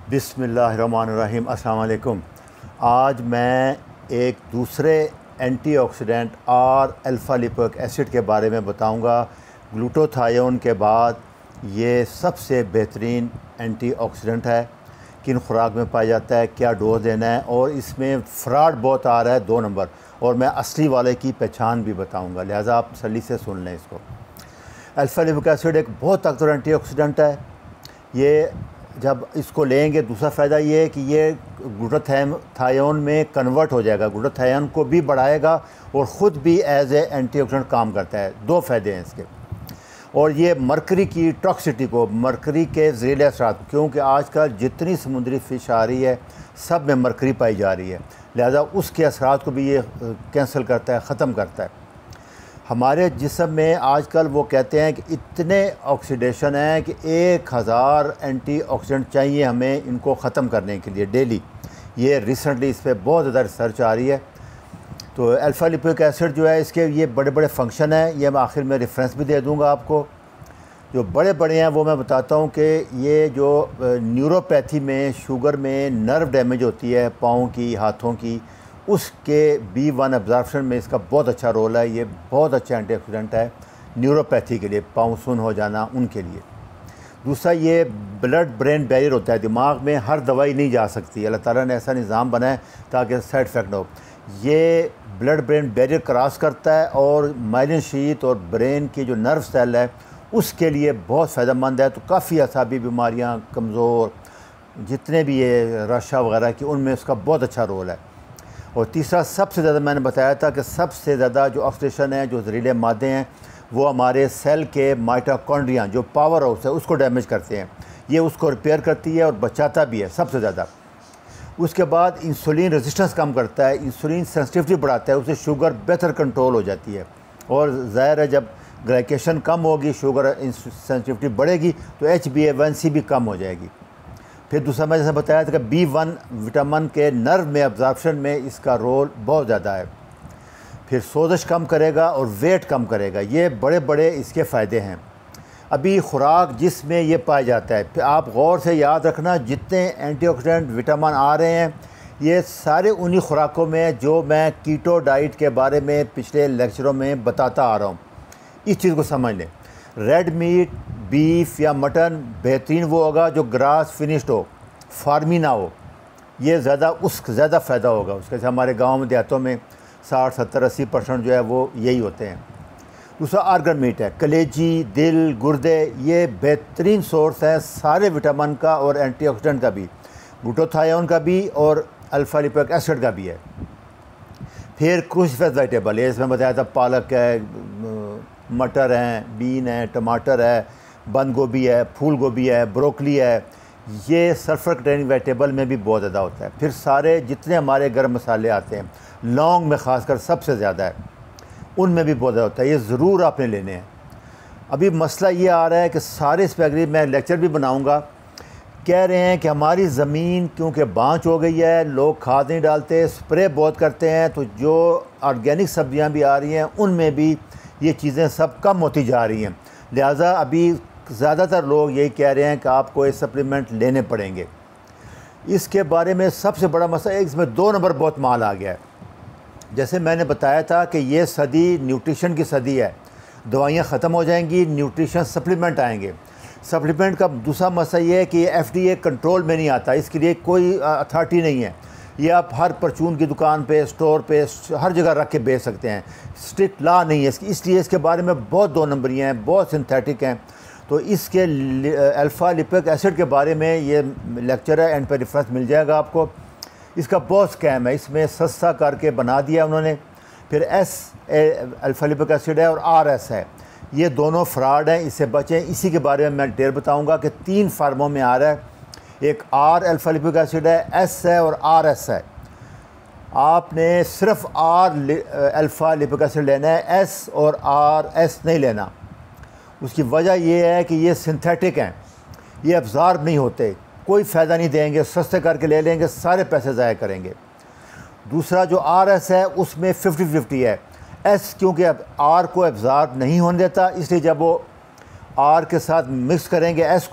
बिस्मिल्लाहिर्रहमानिर्रहीम। अस्सलाम वालेकुम। आज मैं एक दूसरे antioxidant R alpha lipoic acid के बारे में बताऊंगा। ग्लूटाथायोन के बाद ये सबसे बेहतरीन एंटीऑक्सीडेंट है। किन खुराक में पाया जाता है, क्या डोज देना है, और इसमें फ्रॉड बहुत आ रहा है 2 नंबर, और मैं असली वाले की पहचान भी बताऊंगा, लिहाजा आप तसल्ली से सुन लें इसको। अल्फ़ा लिपोइक एसिड एक बहुत ताकतवर एंटीऑक्सीडेंट है। ये जब इसको लेंगे, दूसरा फ़ायदा ये है कि ये ग्लूटाथायोन में कन्वर्ट हो जाएगा, ग्लूटाथायोन को भी बढ़ाएगा और ख़ुद भी एज ए एंटीऑक्सीडेंट काम करता है। 2 फ़ायदे हैं इसके। और ये मरकरी की टॉक्सिसिटी को, मरकरी के ज़हरीले असरात, क्योंकि आजकल जितनी समुद्री फ़िश आ रही है सब में मरकरी पाई जा रही है, लिहाजा उसके असरात को भी ये कैंसिल करता है, ख़त्म करता है। हमारे जिस्म में आजकल वो कहते हैं कि इतने ऑक्सीडेशन है कि 1000 एंटीऑक्सीडेंट चाहिए हमें इनको ख़त्म करने के लिए डेली। ये रिसेंटली इस पर बहुत ज़्यादा रिसर्च आ रही है। तो अल्फ़ा लिपोइक एसिड जो है, इसके ये बड़े बड़े फंक्शन हैं, ये मैं आखिर में रेफरेंस भी दे दूँगा आपको। जो बड़े बड़े हैं वो मैं बताता हूँ कि ये जो न्यूरोपैथी में, शुगर में नर्व डैमेज होती है पाँव की, हाथों की, उसके B1 एब्जॉर्प्शन में इसका बहुत अच्छा रोल है। ये बहुत अच्छा एंटीऑक्सीडेंट है न्यूरोपैथी के लिए, पाँव सुन हो जाना उनके लिए। दूसरा, ये ब्लड ब्रेन बैरियर होता है, दिमाग में हर दवाई नहीं जा सकती, अल्लाह ताला ने ऐसा निज़ाम बनाया ताकि साइड इफ़ेक्ट ना हो। ये ब्लड ब्रेन बैरियर क्रॉस करता है और माइलिन शीथ और ब्रेन की जो नर्व सेल है उसके लिए बहुत फ़ायदेमंद है। तो काफ़ी असाबी बीमारियाँ, कमज़ोर जितने भी ये रशा वगैरह की, उनमें उसका बहुत अच्छा रोल है। और तीसरा, सबसे ज़्यादा मैंने बताया था कि सबसे ज़्यादा जो ऑक्सीडेशन है, जो जहरीले मादे हैं, वो हमारे सेल के माइटोकॉन्ड्रिया जो पावर हाउस है उसको डैमेज करते हैं। ये उसको रिपेयर करती है और बचाता भी है सबसे ज़्यादा। उसके बाद इंसुलिन रेजिस्टेंस कम करता है, इंसुलिन सेंसिटिविटी बढ़ाता है, उससे शुगर बेहतर कंट्रोल हो जाती है। और ज़ाहिर है जब ग्लाइकेशन कम होगी, शुगर सेंसिटिविटी बढ़ेगी, तो HbA1c भी कम हो जाएगी। फिर दूसरा, मैं जैसे बताया था कि B1 विटामिन के नर्व में एब्जॉर्प्शन में इसका रोल बहुत ज़्यादा है। फिर सोजिश कम करेगा और वेट कम करेगा। ये बड़े बड़े इसके फ़ायदे हैं। अभी खुराक जिसमें ये पाया जाता है, फिर आप गौर से याद रखना, जितने एंटीऑक्सीडेंट विटामिन आ रहे हैं ये सारे उन्हीं खुराकों में जो मैं कीटो डाइट के बारे में पिछले लेक्चरों में बताता आ रहा हूँ। इस चीज़ को समझ लें। रेड मीट, बीफ या मटन बेहतरीन वो होगा जो ग्रास फिनिश्ड हो, फार्मी ना हो, ये ज़्यादा फ़ायदा होगा उसके। हमारे गांव में, देहातों में 60, 70, 80% जो है वो यही होते हैं। दूसरा आर्गन मीट है, कलेजी, दिल, गुर्दे, ये बेहतरीन सोर्स है सारे विटामिन का और एंटीऑक्सीडेंट का भी, ग्लूटाथायोन का भी और अल्फ़ा लिपोइक एसिड का भी है। फिर क्रूसीफेस वेजिटेबल है, इसमें बताया था पालक है, मटर हैं, बीन है, टमाटर है, बंद गोभी है, फूल गोभी है, ब्रोकली है, ये सल्फर कंटेनिंग वेजिटेबल में भी बहुत ज़्यादा होता है। फिर सारे जितने हमारे गर्म मसाले आते हैं, लौंग में ख़ासकर सबसे ज़्यादा है, उनमें भी बहुत ज़्यादा होता है। ये ज़रूर आपने लेने हैं। अभी मसला ये आ रहा है कि सारे इस पर अगली मैं लेक्चर भी बनाऊँगा। कह रहे हैं कि हमारी ज़मीन क्योंकि बाँझ हो गई है, लोग खाद नहीं डालते, स्प्रे बहुत करते हैं, तो जो ऑर्गेनिक सब्ज़ियाँ भी आ रही हैं उनमें भी ये चीज़ें सब कम होती जा रही हैं। लिहाजा अभी ज़्यादातर लोग यही कह रहे हैं कि आपको ये सप्लीमेंट लेने पड़ेंगे। इसके बारे में सबसे बड़ा मसला है, इसमें 2 नंबर बहुत माल आ गया है। जैसे मैंने बताया था कि ये सदी न्यूट्रिशन की सदी है, दवाइयाँ ख़त्म हो जाएंगी, न्यूट्रिशन सप्लीमेंट आएंगे। सप्लीमेंट का दूसरा मसला ये है कि FDA कंट्रोल में नहीं आता, इसके लिए कोई अथॉरिटी नहीं है। ये आप हर परचून की दुकान पे, स्टोर पे, हर जगह रख के बेच सकते हैं, स्ट्रिक्ट लॉ नहीं है इसलिए इसके बारे में बहुत 2 नंबरी हैं, बहुत सिंथेटिक हैं। तो इसके अल्फ़ा लिपोइक एसिड के बारे में ये लेक्चर है, एंड पे रेफरेंस मिल जाएगा आपको। इसका बहुत स्कैम है, इसमें सस्ता करके बना दिया उन्होंने। फिर अल्फ़ा लिपोइक एसिड है और RS है, ये दोनों फ्रॉड हैं, इससे बचें। इसी के बारे में मैं डिटेल बताऊँगा कि 3 फार्मों में आ रहा है। एक R अल्फ़ा लिपोइक एसिड है, S है और RS है। आपने सिर्फ R अल्फ़ा लिपोइक एसिड लेना है, S और RS नहीं लेना। उसकी वजह यह है कि ये सिंथेटिक हैं, ये अब्ज़ॉर्ब नहीं होते, कोई फ़ायदा नहीं देंगे, सस्ते करके ले लेंगे, सारे पैसे ज़ाया करेंगे। दूसरा जो RS है उसमें 50-50 है। S क्योंकि अब R को अब्ज़ॉर्ब नहीं होने देता, इसलिए जब वो R के साथ मिक्स करेंगे S को,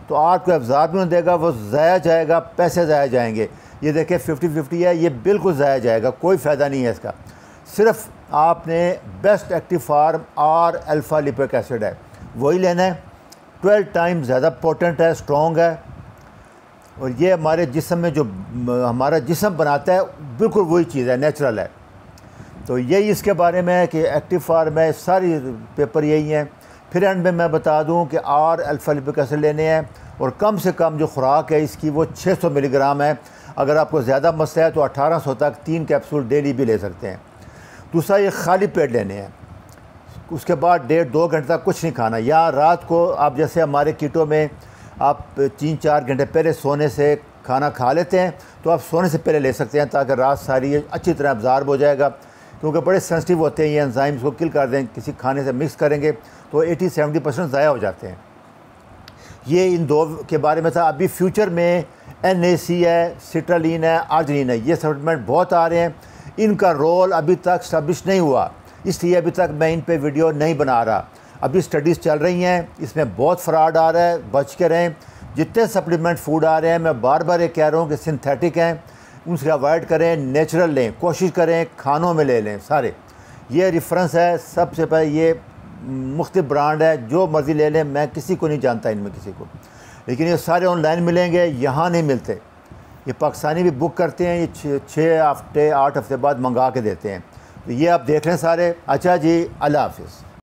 तो आपको एब्ज़ॉर्ब भी नहीं देगा, वो ज़ाया जाएगा, पैसे ज़ाया जाएंगे। ये देखें 50-50 है, ये बिल्कुल ज़ाया जाएगा, कोई फ़ायदा नहीं है इसका। सिर्फ आपने बेस्ट एक्टिव फार्म और अल्फ़ा लिपोइक एसिड है वही लेना है। 12 टाइम्स ज़्यादा पोटेंट है, स्ट्रॉन्ग है, और ये हमारे जिस्म में जो हमारा जिस्म बनाता है बिल्कुल वही चीज़ है, नेचुरल है। तो यही इसके बारे में है कि एक्टिव फार्म है, सारी पेपर यही हैं। फिर एंड में मैं बता दूं कि और अल्फ़ा लिपोइक एसिड लेने हैं, और कम से कम जो खुराक है इसकी वो 600 मिलीग्राम है। अगर आपको ज़्यादा मसला है तो 1800 तक 3 कैप्सूल डेली भी ले सकते हैं। दूसरा, ये खाली पेट लेने हैं, उसके बाद 1.5-2 घंटे तक कुछ नहीं खाना। या रात को आप जैसे हमारे कीटो में आप 3-4 घंटे पहले सोने से खाना खा लेते हैं, तो आप सोने से पहले ले सकते हैं, ताकि रात सारी ये अच्छी तरह अब्ज़ॉर्ब हो जाएगा, क्योंकि बड़े सेंसिटिव होते हैं ये एंजाइम्स को किल कर दें। किसी खाने से मिक्स करेंगे तो 80-70% ज़ाया हो जाते हैं। ये इन दो के बारे में था। अभी फ्यूचर में NAC है, सिट्रालीन है, अर्जिनिन है, ये सप्लीमेंट बहुत आ रहे हैं। इनका रोल अभी तक स्टैब्लिश नहीं हुआ, इसलिए अभी तक मैं इन पे वीडियो नहीं बना रहा। अभी स्टडीज़ चल रही हैं, इसमें बहुत फ्रॉड आ रहा है, बच के रहें। जितने सप्लीमेंट फूड आ रहे हैं, मैं बार बार ये कह रहा हूँ कि सिंथेटिक हैं, उनसे अवॉइड करें, नेचुरल लें, कोशिश करें खानों में ले लें सारे। ये रेफरेंस है, सबसे पहले ये मुख्तलिफ ब्रांड है, जो मर्ज़ी ले लें, मैं किसी को नहीं जानता इनमें किसी को, लेकिन ये सारे ऑनलाइन मिलेंगे, यहाँ नहीं मिलते। ये पाकिस्तानी भी बुक करते हैं, ये 6 हफ्ते 8 हफ्ते बाद मंगा के देते हैं। तो ये आप देख लें सारे। अच्छा जी, अल्लाह हाफ़िज़।